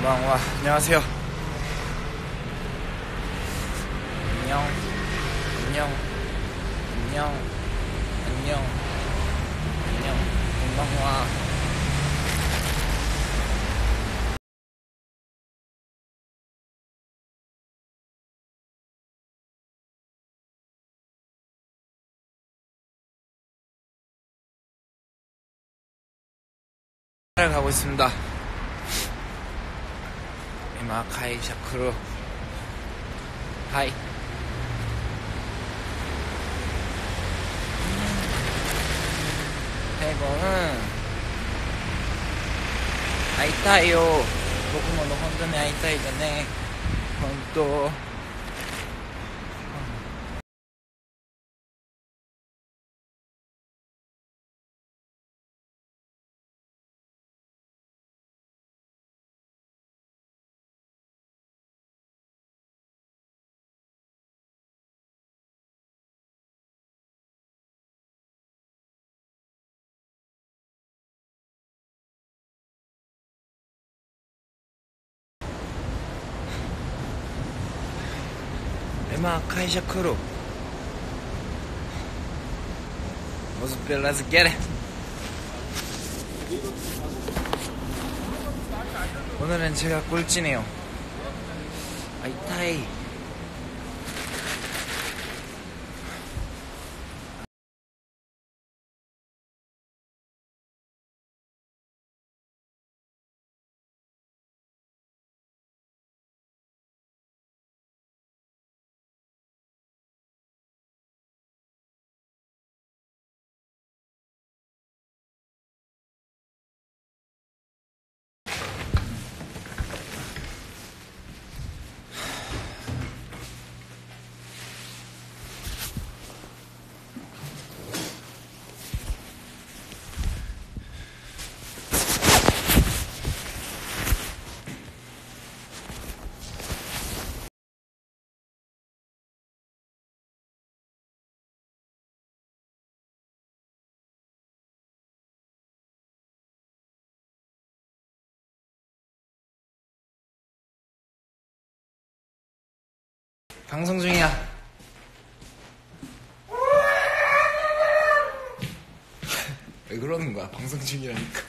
건방와 안녕하세요. 안녕 안녕 안녕 안녕 안녕 건방와 가고 있습니다. 이마카이 샤크로 하이. 태곤은 아이타이요. 보쿠모 노 혼돈에 아이타이잖아. 혼또 이마카이 샤크로 머스트비 let's get it. 오늘은 제가 꼴찌네요. 아이타이. 방송 중이야. 왜 그러는 거야? 방송 중이라니까.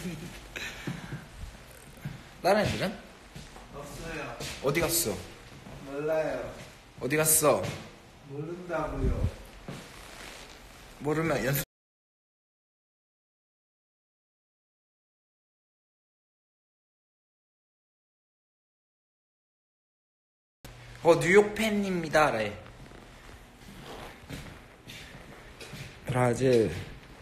다른 애들은? 없어요. 어디 갔어? 몰라요. 어디 갔어? 모른다고요. 모르면 연습. 뉴욕 팬입니다. 래. 브라질.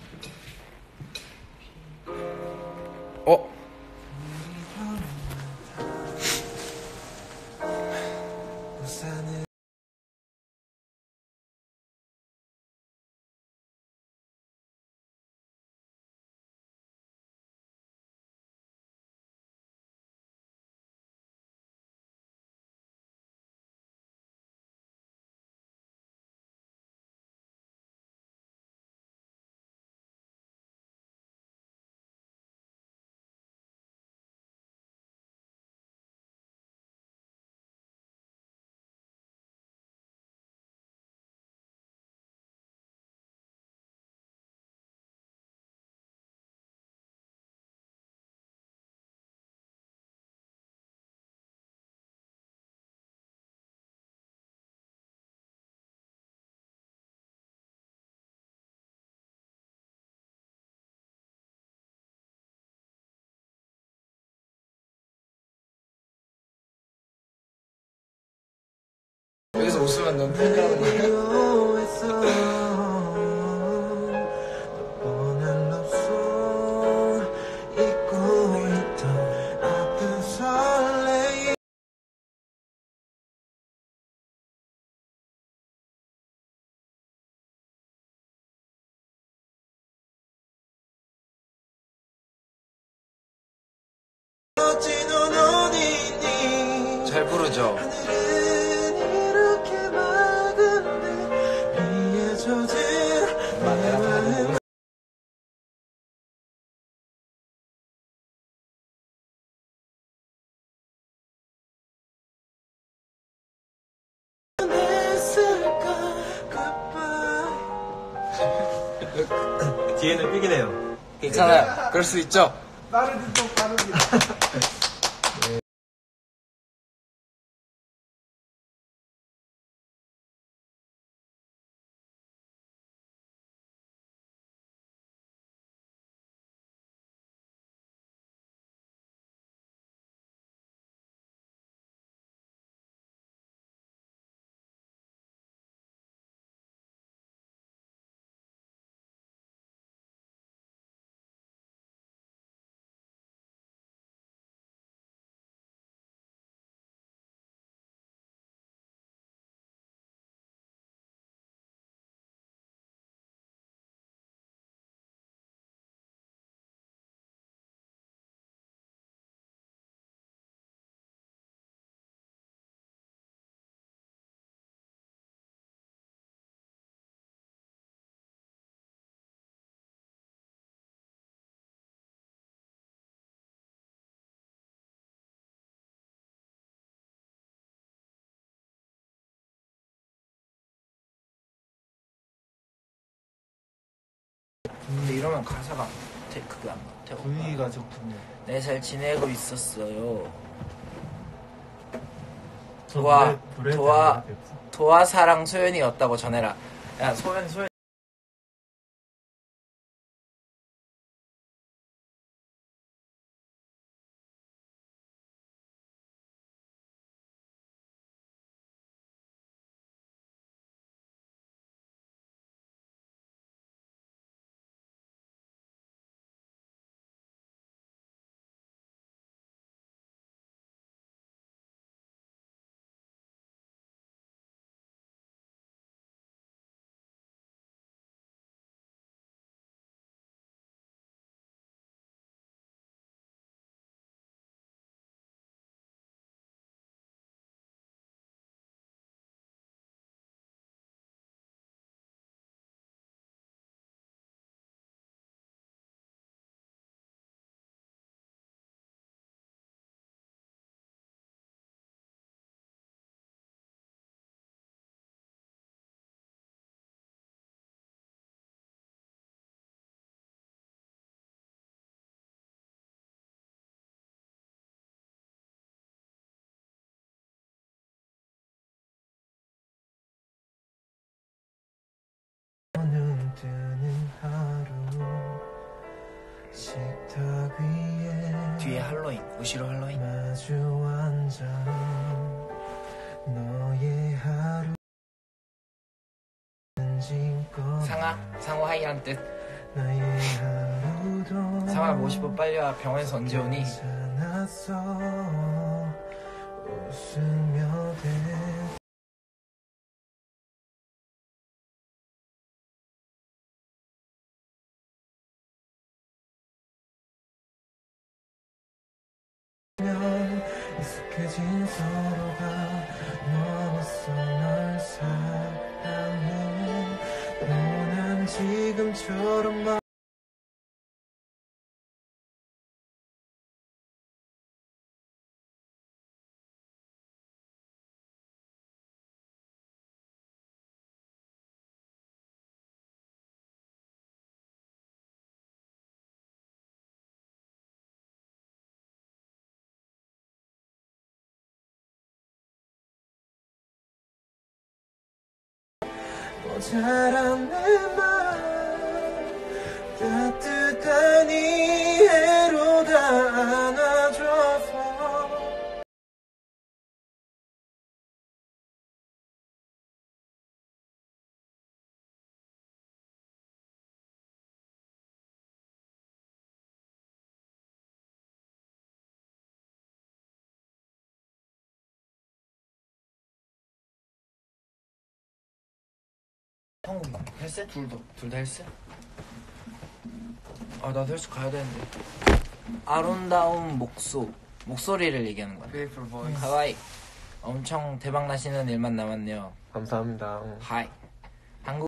여기서 웃으면 넌 팬이라는 거야? 잘 부르죠? 뒤에는 삐기네요. 괜찮아요. 그럴 수 있죠. 빠르지 또 빠르지. 근데 이러면 가사가 그게 안 같아. 분위기가 좋군요. 네, 잘 지내고 있었어요. 저 도와, 노래 도와, 때문에 없어. 도와 사랑 소연이었다고 전해라. 야, 소연. 뜨는 하루 식탁 위에 뒤에 할로윈, 우시로 할로윈. 마주 앉아 너의 하루 상호 하이란 뜻. 나의 하루도 상호야, 뭐 싶어? 빨리 와. 병원에서 언제 오니? 괜찮았어. 웃으며 익숙해진 서로가 넘었어. 널 사랑해. 너난 지금처럼 모자란 내 맘 따뜻한 이해로 다 안아줘서 형 헬스? 둘 다 헬스? 아, 나도 헬스 가야 되는데. 아름다운 목소리를 얘기하는 거야. Beautiful voice. 하와이. 엄청 대박 나시는 일만 남았네요. 감사합니다. 하이. 한국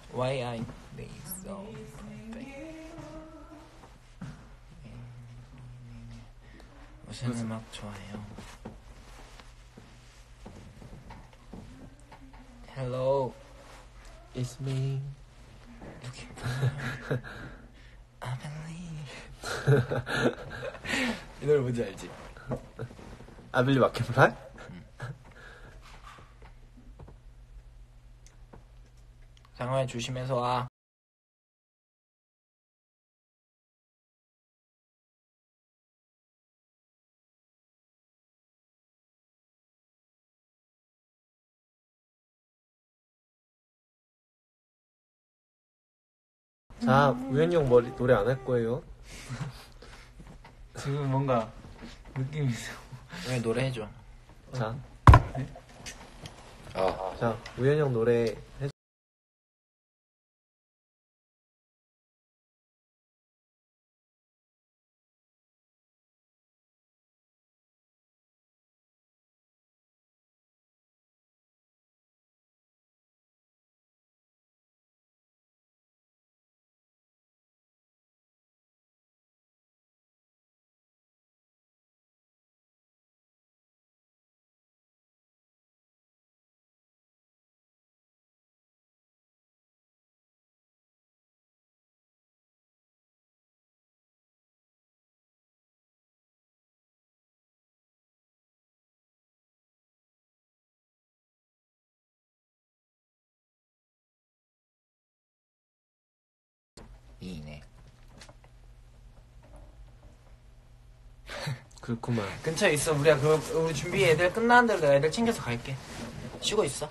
Why I be so perfect? 무슨 음악 좋아해요? Hello. It's me. Looking for I believe. 이 노래 뭔지 알지? I believe I can fly? 상호야 조심해서 와. 자, 우현이 형 머리 노래 안 할 거예요. 지금 뭔가 느낌이 왜 노래 해줘? 자, 아, 자, 우현이 형 노래 해. 이네. 그렇구만. 근처에 있어. 우리 준비 애들 끝나는 대로 내가 애들 챙겨서 갈게. 쉬고 있어.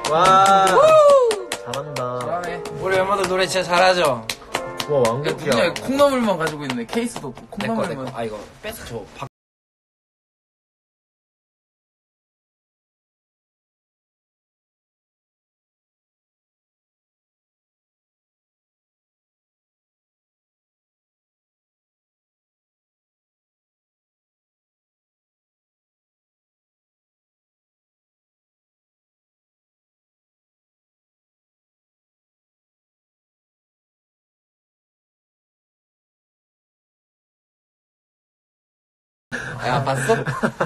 와. 잘한다. 잘하네. 우리 멤버들 노래 진짜 잘하죠? 와, 야, 왕국이야. 그냥 콩나물만 가지고 있네. 케이스도 없고 내꺼 콩나물만. 내꺼. 아 이거 뺏어 줘. 야 봤어?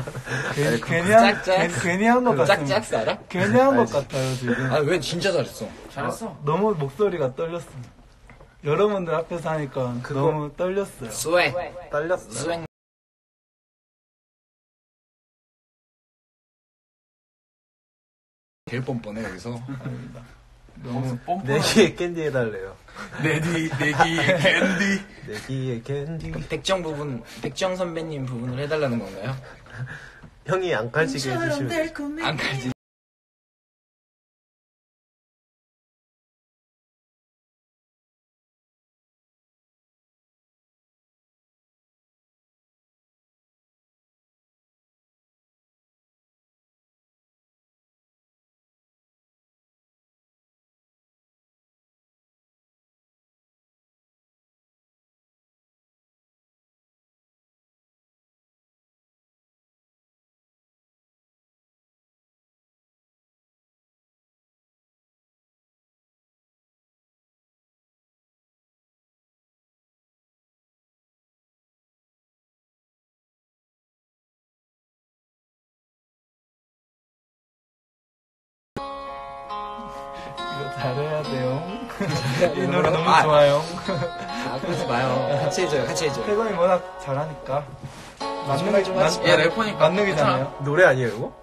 괜히 한 것 같아. 짝짝스 알아? 괜히 한 것 같아요, 지금. 아 왜 진짜 잘했어. 잘했어. 너무 목소리가 떨렸어. 여러분들 앞에서 하니까 너무 떨렸어요. 스웩. 딸렸어. 스웩. 제일 뻔뻔해 여기서. 너무 뻔뻔. 내기에 캔디 해달래요. 내기 캔디. 내기에 캔디. 백정 선배님 부분을 해달라는 건가요? 형이 안 칼지게 해주시면 돼요. 안 가지. 이거 잘해야 돼요. 이 노래 너무 좋아요. 아 그러지 마요. 같이 해줘요. 같이 해줘요. 태건이 워낙 잘하니까. 거짓말 좀 하지. 얘 래퍼니까. 만능이잖아요. 노래 아니에요, 이거?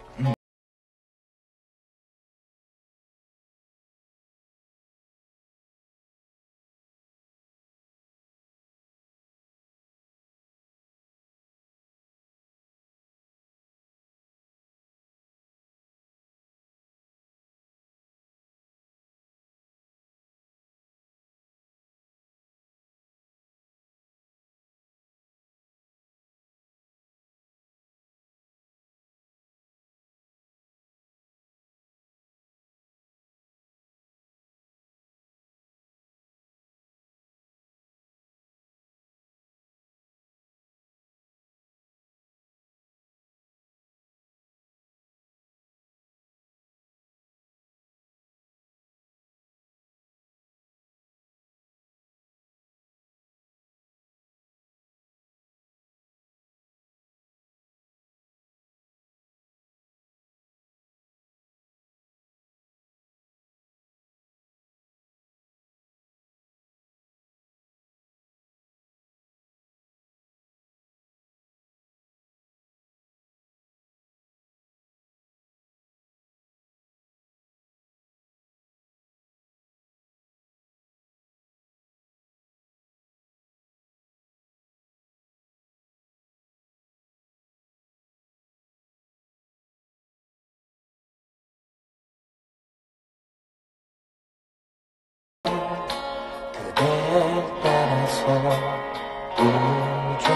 그대를 따라서 우주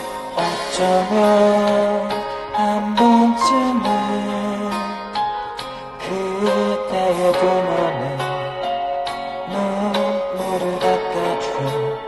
어쩌면 한 번쯤은 그대의 두면에 눈물을 닦아주고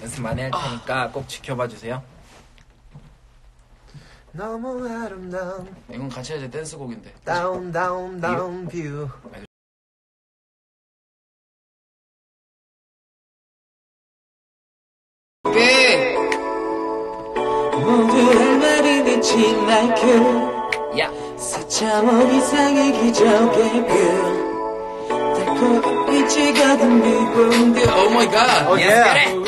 연습 많이 할 테니까 꼭 지켜봐 주세요. 너무 아름다운 이건 같이 해야 돼. 댄스곡인데. 다운 뷰. 오케이. 모두 할 말이 미친 like you 야. 4차원 이상의 기적의 뷰 달콤한 빛이 가득 미분들 오 마이 갓. Oh, Yes, yeah. get it.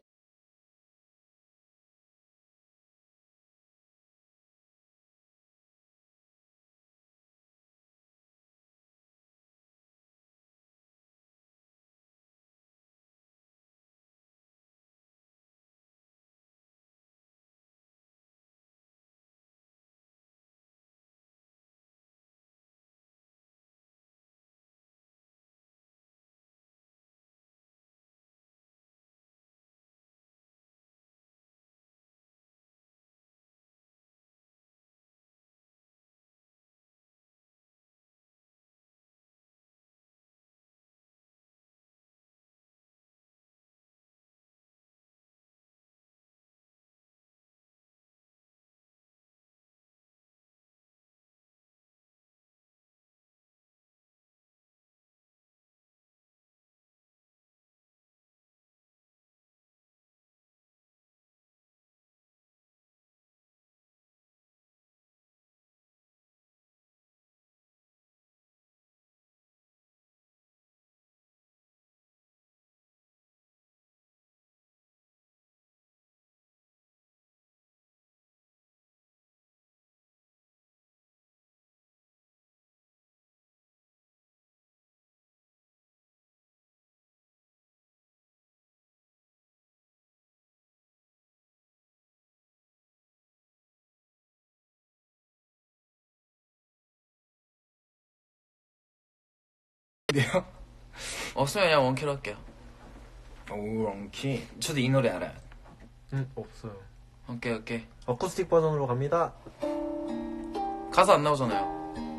네요? 없으면 그냥 원키로 할게요. 오, 원키. 저도 이 노래 알아요. 없어요. 오케이. 어쿠스틱 버전으로 갑니다. 가사 안 나오잖아요.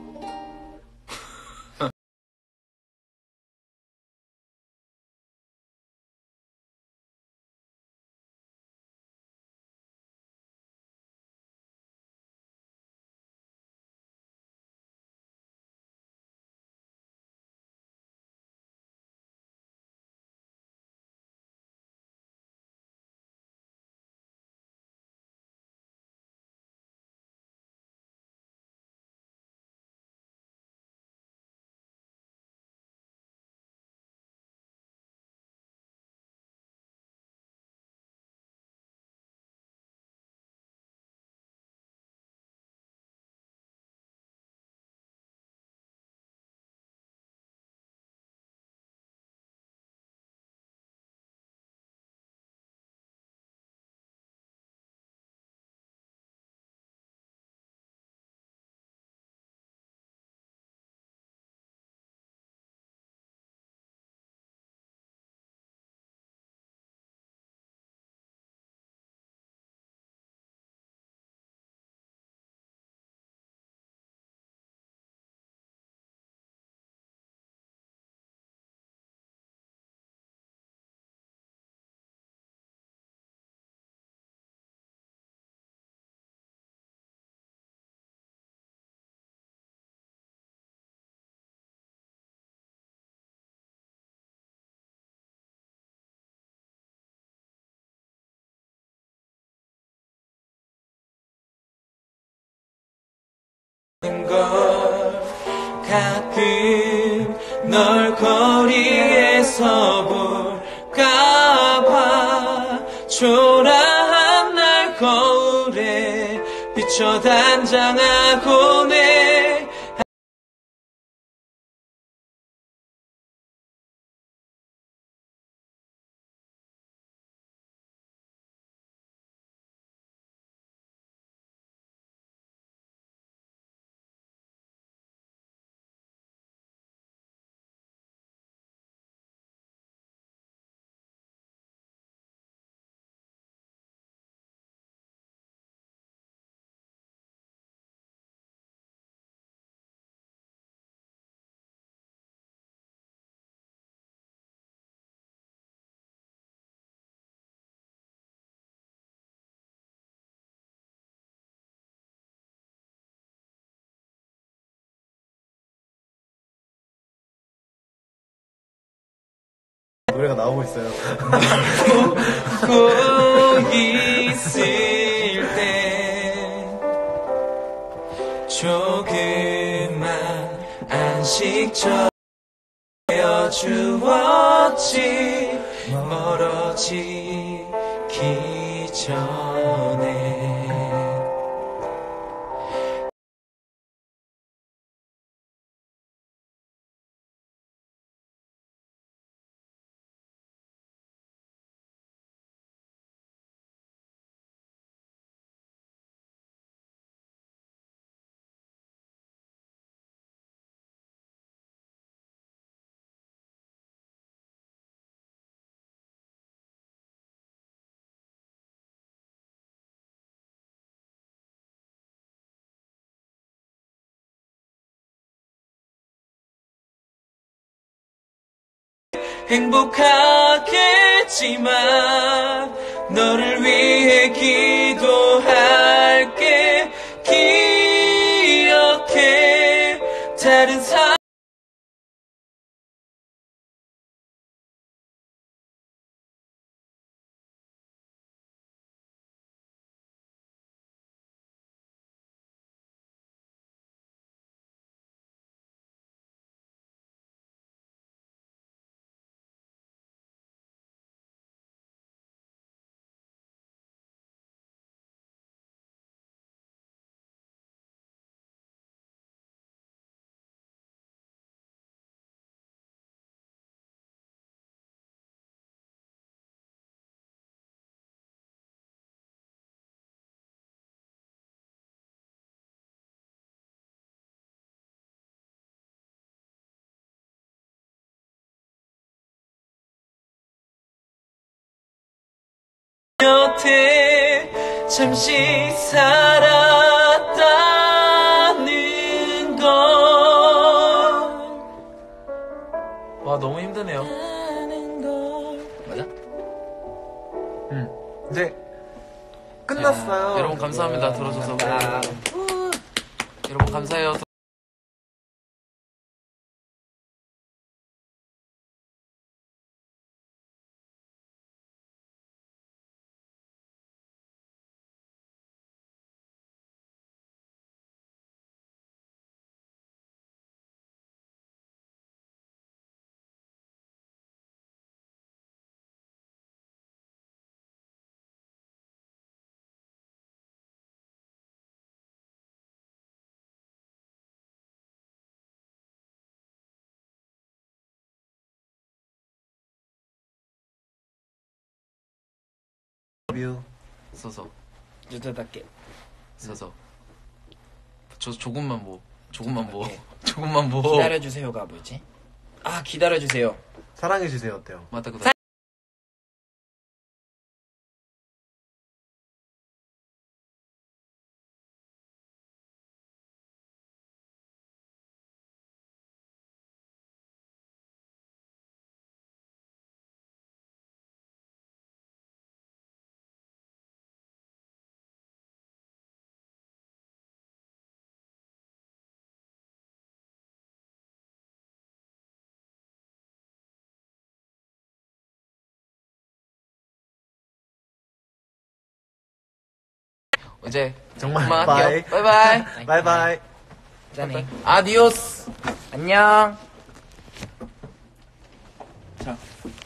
걸 가끔 널 거리에서 볼까봐 초라한 날 거울에 비춰 단장하고 내 노래가 나오고 있어요. 꼭 있을 때 조금만 안식처 주었지 멀어지기 전에 행복하겠지만 너를 위해 기도할게 기억해 다른 사람 곁에 잠시 살았다는 걸. 와 너무 힘드네요. 맞아? 이제 끝났어요. 여러분 감사합니다 들어줘서. 여러분 감사해요. 뷰. 서서 유도답게. 서서 저 조금만 뭐 조금만 뭐 네. 조금만 뭐 기다려주세요가 뭐지? 아 기다려주세요. 사랑해주세요 어때요? 맞다 그다. 이제 정말 그만할게요. 바이. 바이바이. 바이바이. 짠해. 아디오스. 안녕. 자